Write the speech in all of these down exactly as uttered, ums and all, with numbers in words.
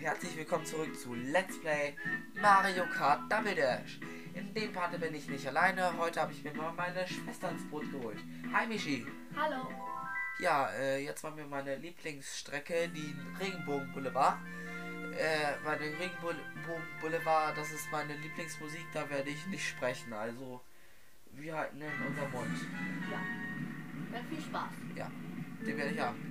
herzlich willkommen zurück zu Let's Play Mario Kart Double Dash. In dem Part bin ich nicht alleine, heute habe ich mir mal meine Schwester ins Boot geholt. Hi Michi. Hallo. Ja, äh, jetzt machen wir meine Lieblingsstrecke, die Regenbogen Boulevard. Äh, bei dem Regenbogen Boulevard, das ist meine Lieblingsmusik, da werde ich nicht sprechen, also wir halten in unserem Mund. Ja. Dann viel Spaß. Ja, den werde ich haben.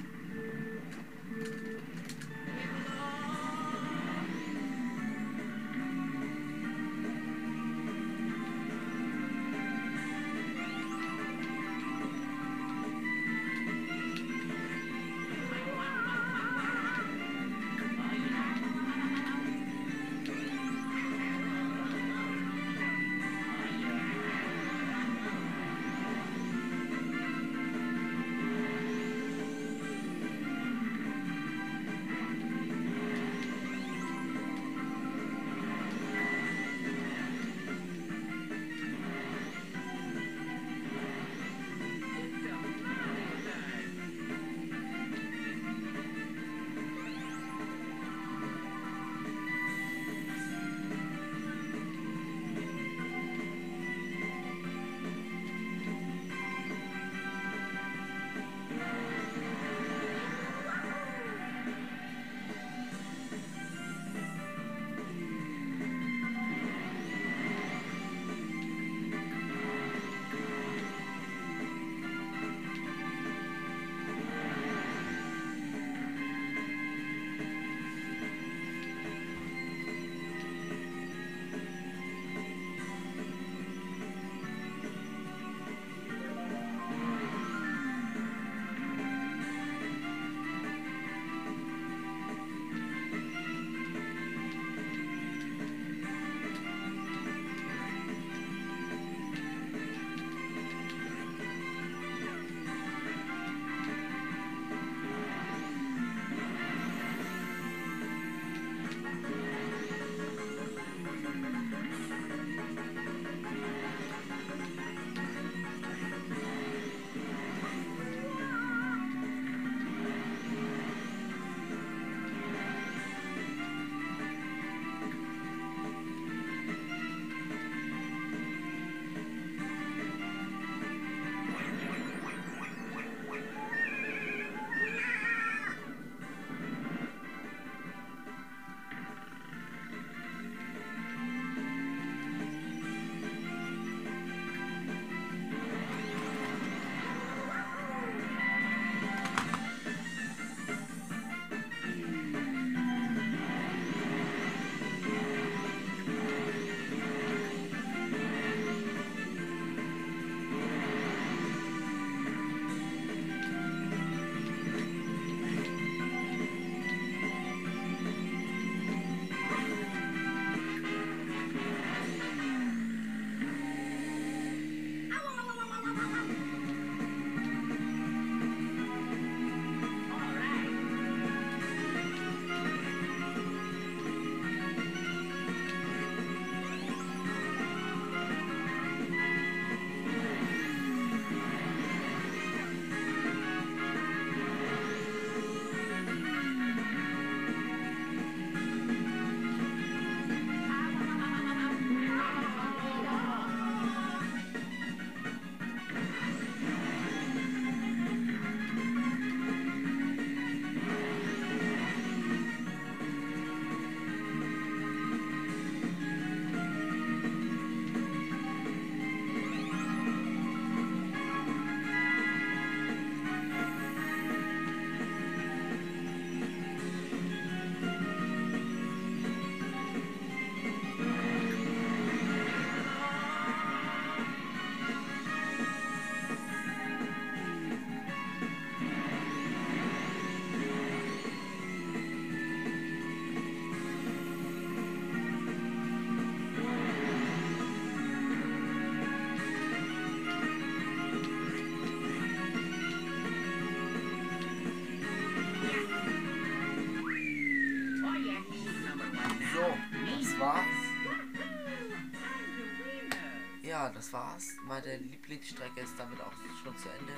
Ja, das war's. Meine Lieblingsstrecke ist damit auch schon zu Ende.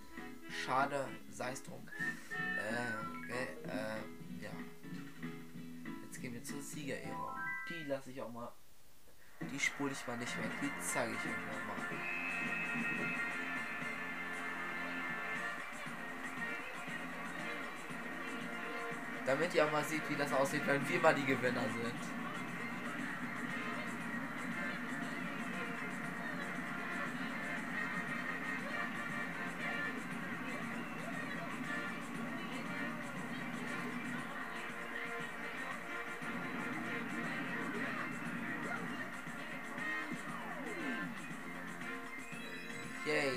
Schade, sei es drum. Äh, okay, äh, ja. Jetzt zur Siegerehrung. Die lasse ich auch mal. Die spule ich mal nicht weg. Die zeige ich euch nochmal. Damit ihr auch mal seht, wie das aussieht, wenn wir mal die Gewinner sind. Yay.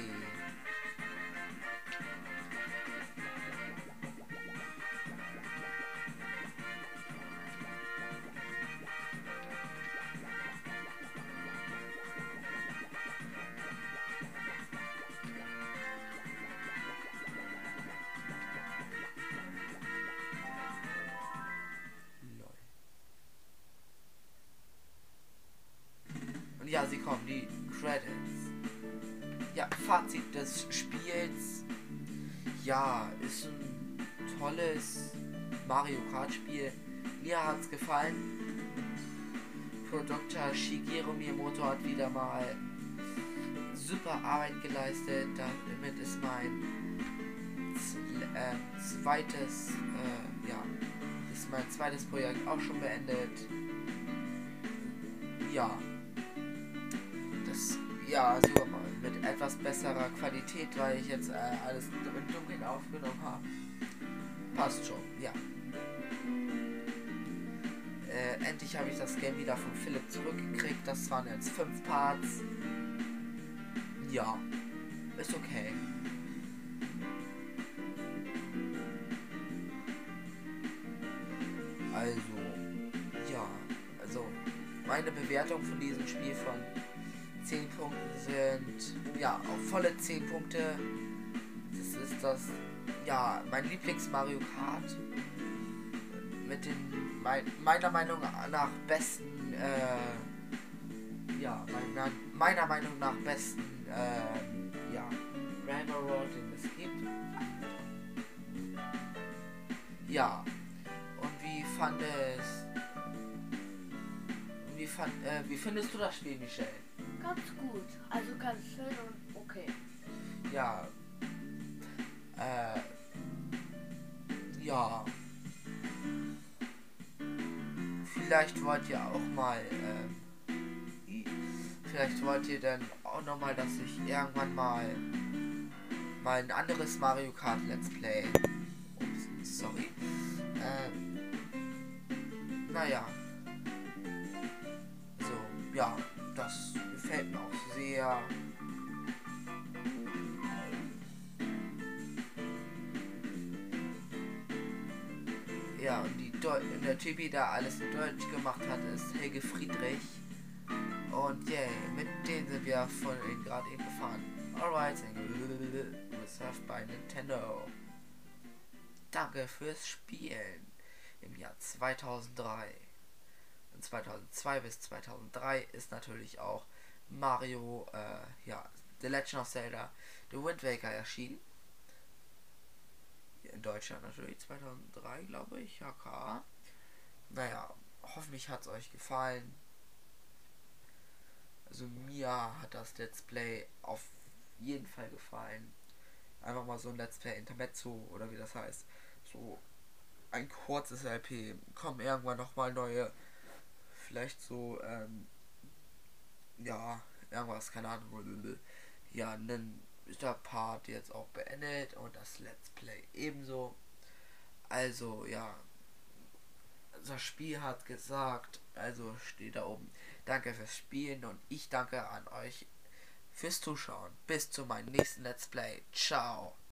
Und ja, sie kommen, die Credits. Ja, Fazit des Spiels. Ja, ist ein tolles Mario Kart Spiel. Mir hat's gefallen. Doktor Shigeru Miyamoto hat wieder mal super Arbeit geleistet. Damit ist mein äh, zweites, äh, ja, ist mein zweites Projekt auch schon beendet. Ja, das, ja, sogar mal mit etwas besserer Qualität, weil ich jetzt äh, alles im Dunkeln aufgenommen habe. Passt schon, ja. Äh, endlich habe ich das Game wieder von Philipp zurückgekriegt. Das waren jetzt fünf Parts. Ja, ist okay. Also, ja, also meine Bewertung von diesem Spiel von zehn Punkten sind, ja, auf volle zehn Punkte. Das ist das, ja, mein Lieblings Mario Kart. Mit den, mein, meiner Meinung nach besten, äh, ja, meiner, meiner Meinung nach besten, äh, ja, Railroad, den es gibt. Ja, und wie fand es, wie fand, äh, wie findest du das Spiel, Michelle? Ganz gut. Also ganz schön und okay. Ja, äh, ja. Vielleicht wollt ihr auch mal, ähm, vielleicht wollt ihr dann auch noch mal, dass ich irgendwann mal, mal ein anderes Mario Kart Let's Play. Ups, sorry. Ähm, naja. So, ja, das gefällt mir auch sehr. Ja, und die Deu der Typ, der alles in Deutsch gemacht hat, ist Helge Friedrich. Und yeah, mit denen sind wir von ihnen gerade eben gefahren. Alright, reserved bei Nintendo. Danke fürs Spielen im Jahr zweitausenddrei. Und zweitausendzwei bis zweitausenddrei ist natürlich auch Mario, äh, ja, The Legend of Zelda, The Wind Waker erschienen. In Deutschland natürlich, zweitausenddrei, glaube ich, ja, K. Naja, hoffentlich hat es euch gefallen. Also mir hat das Let's Play auf jeden Fall gefallen. Einfach mal so ein Let's Play Intermezzo oder wie das heißt. So ein kurzes L P. Kommen irgendwann nochmal neue, vielleicht so, ähm, ja, irgendwas, keine Ahnung. Ja, einen ist der Part jetzt auch beendet und das Let's Play ebenso. Also ja, das Spiel hat gesagt, also steht da oben, danke fürs Spielen und ich danke an euch fürs Zuschauen. Bis zu meinem nächsten Let's Play. Ciao.